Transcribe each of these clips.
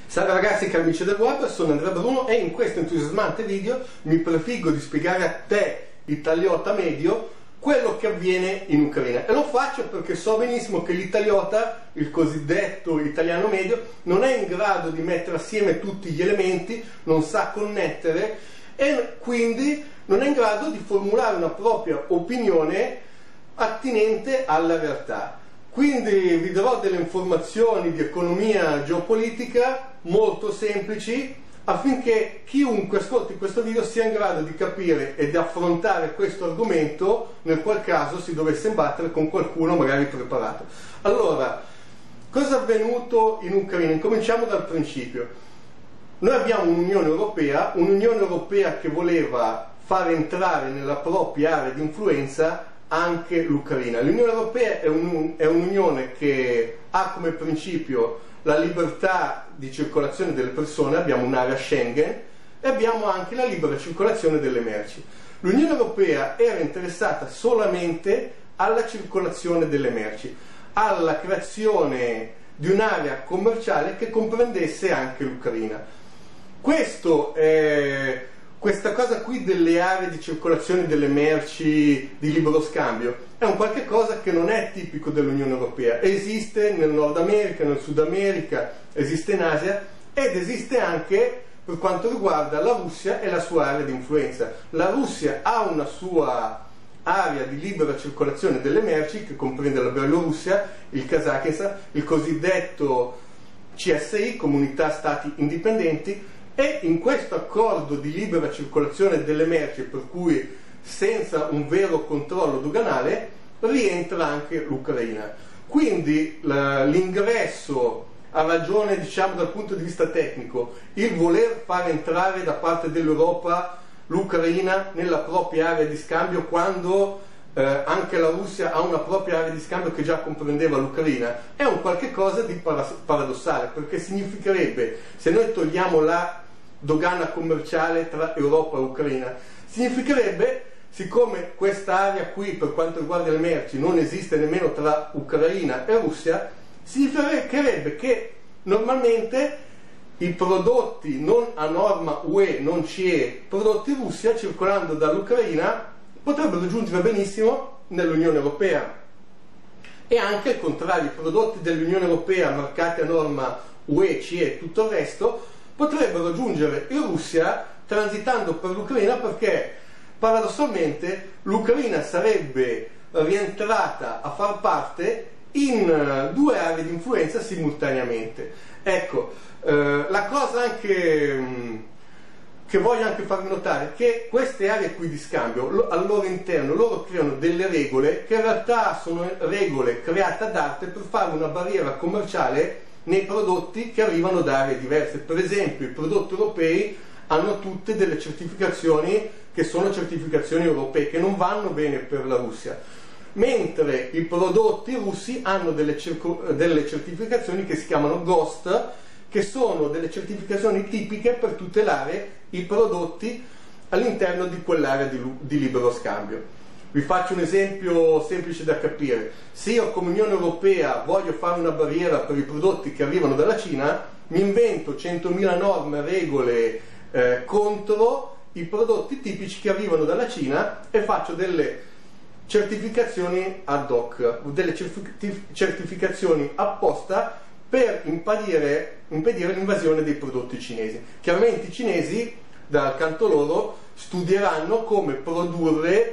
Salve ragazzi, cari amici del web, sono Andrea Bruno e in questo entusiasmante video mi prefiggo di spiegare a te, italiota medio, quello che avviene in Ucraina. E lo faccio perché so benissimo che l'italiota, il cosiddetto italiano medio, non è in grado di mettere assieme tutti gli elementi, non sa connettere e quindi non è in grado di formulare una propria opinione attinente alla realtà. Quindi vi darò delle informazioni di economia geopolitica molto semplici affinché chiunque ascolti questo video sia in grado di capire e di affrontare questo argomento nel qual caso si dovesse imbattere con qualcuno magari preparato. Allora, cosa è avvenuto in Ucraina? Cominciamo dal principio. Noi abbiamo un'Unione Europea che voleva far entrare nella propria area di influenza anche l'Ucraina. L'Unione Europea è un'unione che ha come principio la libertà di circolazione delle persone, abbiamo un'area Schengen e abbiamo anche la libera circolazione delle merci. L'Unione Europea era interessata solamente alla circolazione delle merci, alla creazione di un'area commerciale che comprendesse anche l'Ucraina. Questa cosa qui delle aree di circolazione delle merci di libero scambio è un qualche cosa che non è tipico dell'Unione Europea. Esiste nel Nord America, nel Sud America, esiste in Asia ed esiste anche per quanto riguarda la Russia e la sua area di influenza. La Russia ha una sua area di libera circolazione delle merci che comprende la Bielorussia, il Kazakistan, il cosiddetto CSI, Comunità Stati Indipendenti, e in questo accordo di libera circolazione delle merci, per cui senza un vero controllo doganale, rientra anche l'Ucraina. Quindi l'ingresso ha ragione, diciamo, dal punto di vista tecnico, il voler far entrare da parte dell'Europa l'Ucraina nella propria area di scambio quando anche la Russia ha una propria area di scambio che già comprendeva l'Ucraina, è un qualche cosa di paradossale, perché significherebbe, se noi togliamo la dogana commerciale tra Europa e Ucraina, significherebbe, siccome questa area qui per quanto riguarda le merci non esiste nemmeno tra Ucraina e Russia, significherebbe che normalmente i prodotti non a norma UE, non CE, prodotti Russia circolando dall'Ucraina potrebbero giungere benissimo nell'Unione Europea, e anche il contrario, i prodotti dell'Unione Europea marcati a norma UE, CE e tutto il resto potrebbero giungere in Russia transitando per l'Ucraina, perché paradossalmente l'Ucraina sarebbe rientrata a far parte in due aree di influenza simultaneamente. Ecco, la cosa anche che voglio anche farvi notare è che queste aree qui di scambio, al loro interno, loro creano delle regole che in realtà sono regole create ad arte per fare una barriera commerciale nei prodotti che arrivano da aree diverse. Per esempio, i prodotti europei hanno tutte delle certificazioni che sono certificazioni europee, che non vanno bene per la Russia, mentre i prodotti russi hanno delle certificazioni che si chiamano GOST, che sono delle certificazioni tipiche per tutelare i prodotti all'interno di quell'area di libero scambio. Vi faccio un esempio semplice da capire. Se io come Unione Europea voglio fare una barriera per i prodotti che arrivano dalla Cina, mi invento 100.000 norme, regole contro i prodotti tipici che arrivano dalla Cina e faccio delle certificazioni ad hoc, delle certificazioni apposta per impedire l'invasione dei prodotti cinesi. Chiaramente i cinesi, dal canto loro, studieranno come produrre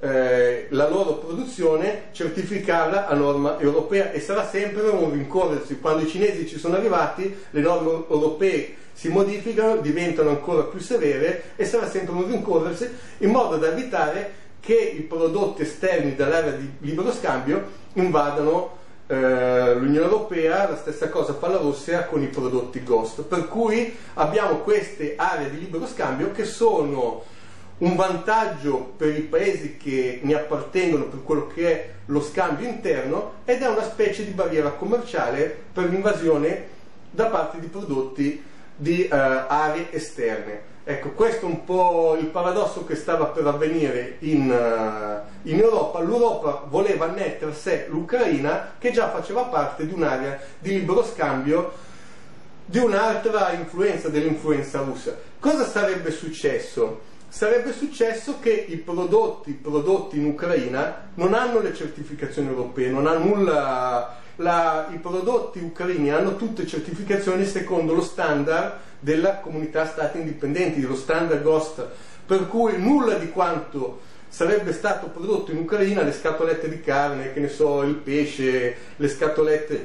la loro produzione, certificarla a norma europea, e sarà sempre un rincorrersi. Quando i cinesi ci sono arrivati, le norme europee si modificano, diventano ancora più severe e sarà sempre un rincorrersi, in modo da evitare che i prodotti esterni dall'area di libero scambio invadano l'Unione Europea. La stessa cosa fa la Russia con i prodotti GOST, per cui abbiamo queste aree di libero scambio che sono un vantaggio per i paesi che ne appartengono per quello che è lo scambio interno, ed è una specie di barriera commerciale per l'invasione da parte di prodotti di aree esterne. Ecco, questo è un po' il paradosso che stava per avvenire in Europa. L'Europa voleva annettere a sé l'Ucraina, che già faceva parte di un'area di libero scambio di un'altra influenza, dell'influenza russa. Cosa sarebbe successo? Sarebbe successo che i prodotti in Ucraina non hanno le certificazioni europee, non ha nulla. I prodotti ucraini hanno tutte certificazioni secondo lo standard della comunità stati indipendenti, lo standard GOST, per cui nulla di quanto sarebbe stato prodotto in Ucraina, le scatolette di carne, che ne so, il pesce, le scatolette,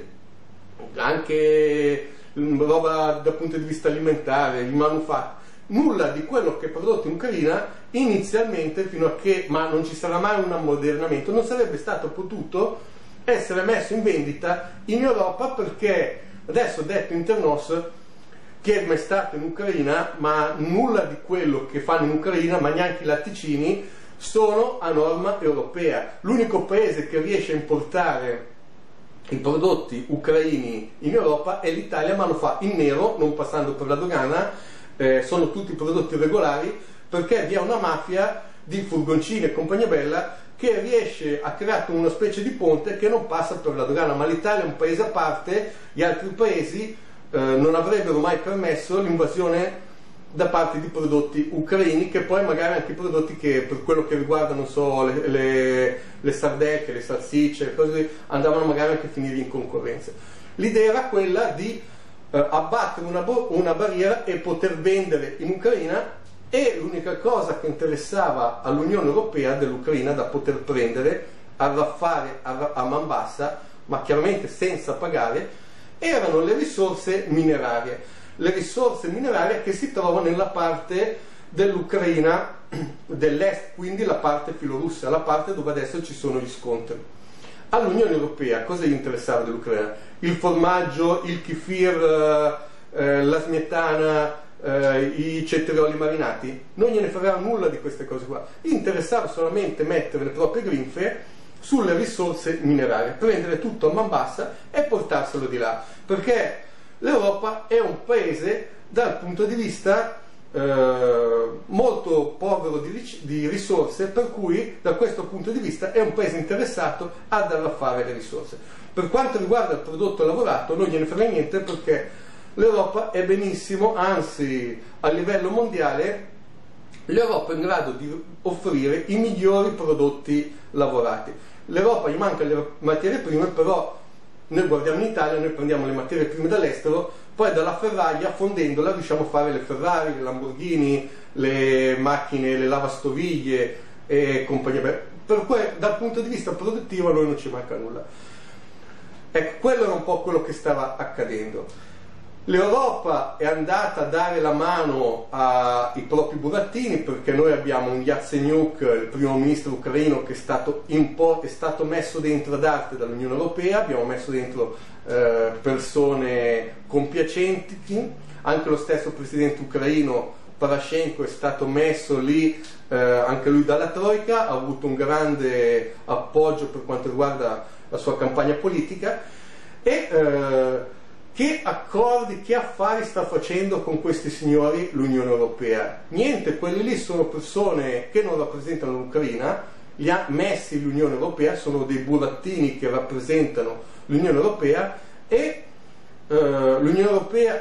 anche roba dal punto di vista alimentare, il manufatto, nulla di quello che è prodotto in Ucraina inizialmente, fino a che, ma non ci sarà mai un ammodernamento, non sarebbe stato potuto essere messo in vendita in Europa, perché adesso detto Internos, chi è mai stato in Ucraina, ma nulla di quello che fanno in Ucraina, ma neanche i latticini, sono a norma europea. L'unico paese che riesce a importare i prodotti ucraini in Europa è l'Italia, ma lo fa in nero, non passando per la dogana, sono tutti prodotti regolari, perché vi è una mafia di furgoncini e compagnia bella che riesce a creare una specie di ponte che non passa per la dogana. Ma l'Italia è un paese a parte, gli altri paesi non avrebbero mai permesso l'invasione da parte di prodotti ucraini, che poi magari anche prodotti che, per quello che riguarda, non so, le sardecche, le salsicce, così, andavano magari anche a finire in concorrenza. L'idea era quella di abbattere una barriera e poter vendere in Ucraina, e l'unica cosa che interessava all'Unione Europea dell'Ucraina da poter prendere, arraffare a man bassa, ma chiaramente senza pagare, erano le risorse minerarie. Le risorse minerarie che si trovano nella parte dell'Ucraina dell'est, quindi la parte filorussa, la parte dove adesso ci sono gli scontri. All'Unione Europea cosa gli interessava dell'Ucraina? Il formaggio, il kefir, la smetana, i cetrioli marinati? Non gliene fregava nulla di queste cose qua. Gli interessava solamente mettere le proprie grinfie sulle risorse minerarie, prendere tutto a man bassa e portarselo di là, perché l'Europa è un paese dal punto di vista molto povero di risorse, per cui da questo punto di vista è un paese interessato ad arraffare le risorse. Per quanto riguarda il prodotto lavorato non gliene frega niente, perché l'Europa è benissimo, anzi a livello mondiale l'Europa è in grado di offrire i migliori prodotti lavorati. L'Europa gli manca le materie prime, però noi guardiamo in Italia, noi prendiamo le materie prime dall'estero, poi dalla ferraglia, fondendola, riusciamo a fare le Ferrari, le Lamborghini, le macchine, le lavastoviglie e compagnia. Per cui dal punto di vista produttivo a noi non ci manca nulla. Ecco, quello era un po' quello che stava accadendo. L'Europa è andata a dare la mano ai propri burattini, perché noi abbiamo un Yatsenyuk, il primo ministro ucraino, che è stato messo dentro ad arte dall'Unione Europea. Abbiamo messo dentro persone compiacenti, anche lo stesso presidente ucraino Poroshenko è stato messo lì, anche lui dalla Troika, ha avuto un grande appoggio per quanto riguarda la sua campagna politica. E che accordi, che affari sta facendo con questi signori l'Unione Europea? Niente, quelli lì sono persone che non rappresentano l'Ucraina, li ha messi l'Unione Europea, sono dei burattini che rappresentano l'Unione Europea, e l'Unione Europea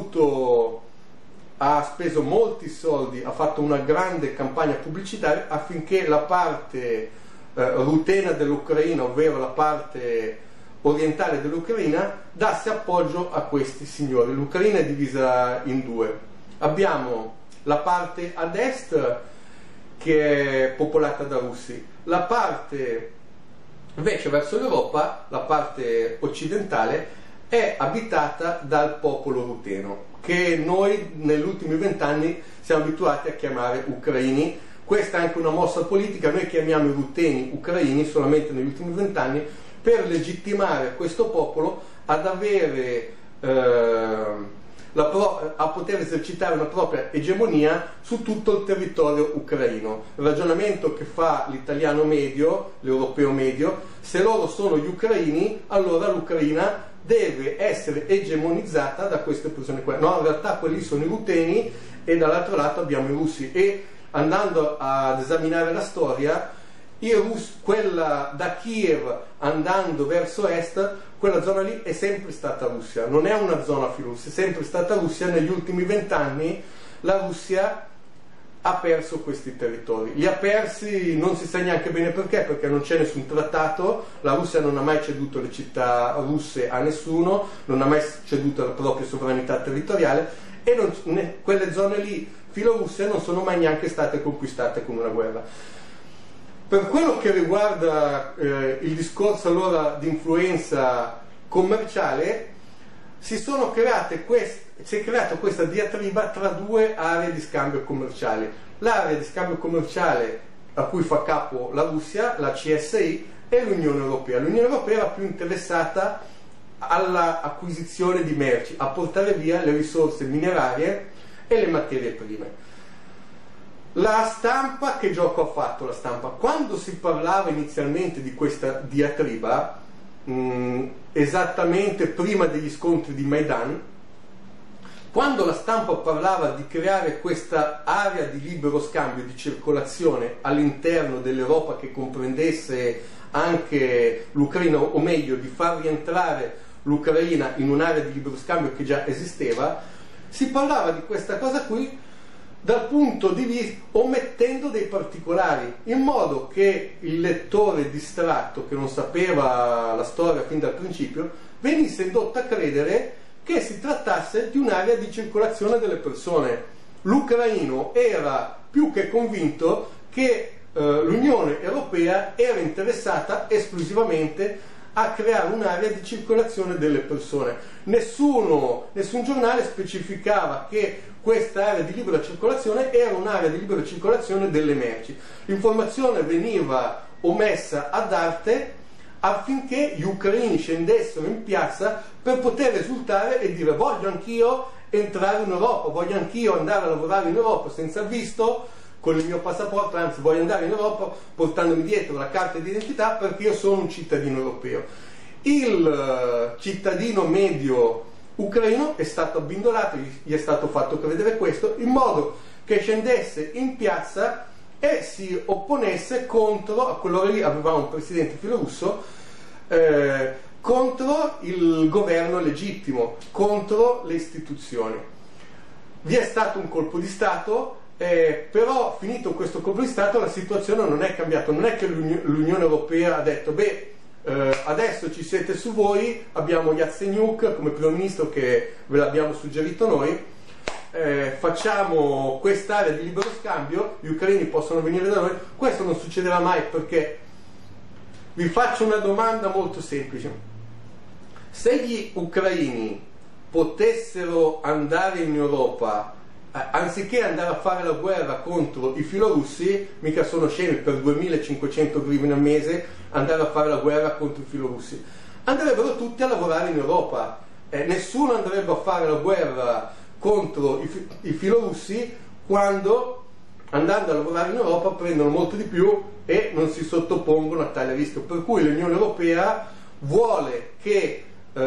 ha speso molti soldi, ha fatto una grande campagna pubblicitaria affinché la parte rutena dell'Ucraina, ovvero la parte orientale dell'Ucraina, dasse appoggio a questi signori. L'Ucraina è divisa in due. Abbiamo la parte ad est che è popolata da russi, la parte invece verso l'Europa, la parte occidentale, è abitata dal popolo ruteno, che noi negli ultimi 20 anni siamo abituati a chiamare ucraini. Questa è anche una mossa politica, noi chiamiamo i ruteni ucraini solamente negli ultimi 20 anni, per legittimare questo popolo ad avere a poter esercitare una propria egemonia su tutto il territorio ucraino. Il ragionamento che fa l'italiano medio, l'europeo medio: se loro sono gli ucraini, allora l'Ucraina deve essere egemonizzata da queste persone qua. No, in realtà quelli sono i ruteni, e dall'altro lato abbiamo i russi. E andando ad esaminare la storia, quella da Kiev andando verso est, quella zona lì è sempre stata Russia, non è una zona filorussia, è sempre stata Russia. Negli ultimi 20 anni la Russia ha perso questi territori, li ha persi, non si sa neanche bene perché non c'è nessun trattato. La Russia non ha mai ceduto le città russe a nessuno, non ha mai ceduto la propria sovranità territoriale, e quelle zone lì filorusse non sono mai neanche state conquistate con una guerra. Per quello che riguarda il discorso allora di influenza commerciale, si è creata questa diatriba tra due aree di scambio commerciale. L'area di scambio commerciale a cui fa capo la Russia, la CSI, e l'Unione Europea. L'Unione Europea era più interessata all'acquisizione di merci, a portare via le risorse minerarie e le materie prime. La stampa, che gioco ha fatto la stampa? Quando si parlava inizialmente di questa diatriba, esattamente prima degli scontri di Maidan, quando la stampa parlava di creare questa area di libero scambio, di circolazione all'interno dell'Europa che comprendesse anche l'Ucraina, o meglio di far rientrare l'Ucraina in un'area di libero scambio che già esisteva, si parlava di questa cosa qui dal punto di vista, omettendo dei particolari, in modo che il lettore distratto, che non sapeva la storia fin dal principio, venisse indotto a credere che si trattasse di un'area di circolazione delle persone. L'ucraino era più che convinto che l'Unione Europea era interessata esclusivamente a creare un'area di circolazione delle persone. Nessun giornale specificava che questa area di libera circolazione era un'area di libera circolazione delle merci. L'informazione veniva omessa ad arte affinché gli ucraini scendessero in piazza per poter esultare e dire: voglio anch'io entrare in Europa, voglio anch'io andare a lavorare in Europa senza visto, con il mio passaporto, anzi voglio andare in Europa portandomi dietro la carta di identità perché io sono un cittadino europeo. Il cittadino medio ucraino è stato abbindolato, gli è stato fatto credere questo, in modo che scendesse in piazza e si opponesse contro, a quello lì avevamo un presidente filorusso, contro il governo legittimo, contro le istituzioni. Vi è stato un colpo di Stato, però finito questo colpo di Stato la situazione non è cambiata. Non è che l'Unione Europea ha detto: beh, adesso ci siete su voi, abbiamo Yatsenyuk come primo ministro che ve l'abbiamo suggerito noi, facciamo quest'area di libero scambio, gli ucraini possono venire da noi. Questo non succederà mai, perché vi faccio una domanda molto semplice: se gli ucraini potessero andare in Europa, anziché andare a fare la guerra contro i filorussi, mica sono scemi per 2500 grivne al mese andare a fare la guerra contro i filorussi, andrebbero tutti a lavorare in Europa. Nessuno andrebbe a fare la guerra contro i filorussi quando, andando a lavorare in Europa, prendono molto di più e non si sottopongono a tale rischio. Per cui l'Unione Europea vuole che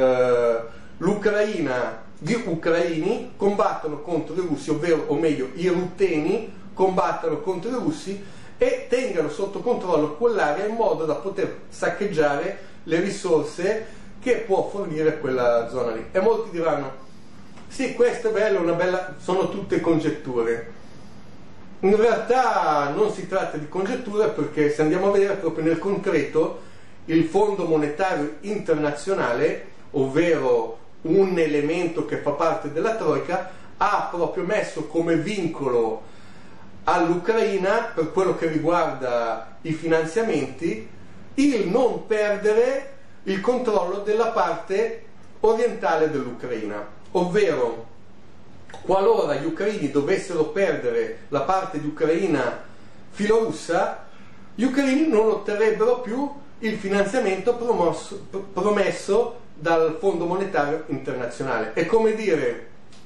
gli ucraini combattano contro i russi, ovvero, o meglio, i rutteni combattano contro i russi e tengano sotto controllo quell'area in modo da poter saccheggiare le risorse che può fornire quella zona lì. E molti diranno: sì, questo è bello, sono tutte congetture. In realtà non si tratta di congetture, perché se andiamo a vedere proprio nel concreto, il Fondo Monetario Internazionale, ovvero un elemento che fa parte della Troika, ha proprio messo come vincolo all'Ucraina, per quello che riguarda i finanziamenti, il non perdere il controllo della parte orientale dell'Ucraina, ovvero qualora gli ucraini dovessero perdere la parte di Ucraina filorussa, gli ucraini non otterrebbero più il finanziamento promesso dal Fondo Monetario Internazionale. È come dire: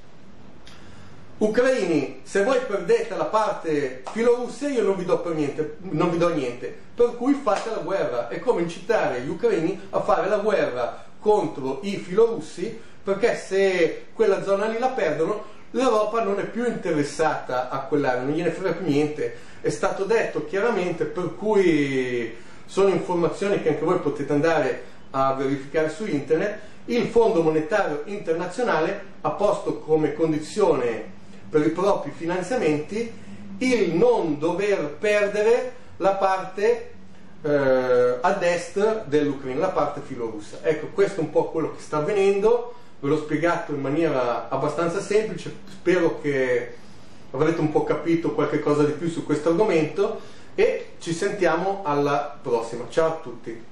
ucraini, se voi perdete la parte filorussa io non vi do niente, per cui fate la guerra. È come incitare gli ucraini a fare la guerra contro i filorussi, perché se quella zona lì la perdono l'Europa non è più interessata a quell'area, non gliene frega più niente, è stato detto chiaramente, per cui sono informazioni che anche voi potete andare a verificare su internet. Il Fondo Monetario Internazionale ha posto come condizione per i propri finanziamenti il non dover perdere la parte ad est dell'Ucraina, la parte filorussa. Ecco, questo è un po' quello che sta avvenendo, ve l'ho spiegato in maniera abbastanza semplice, spero che avrete un po' capito qualche cosa di più su questo argomento e ci sentiamo alla prossima. Ciao a tutti!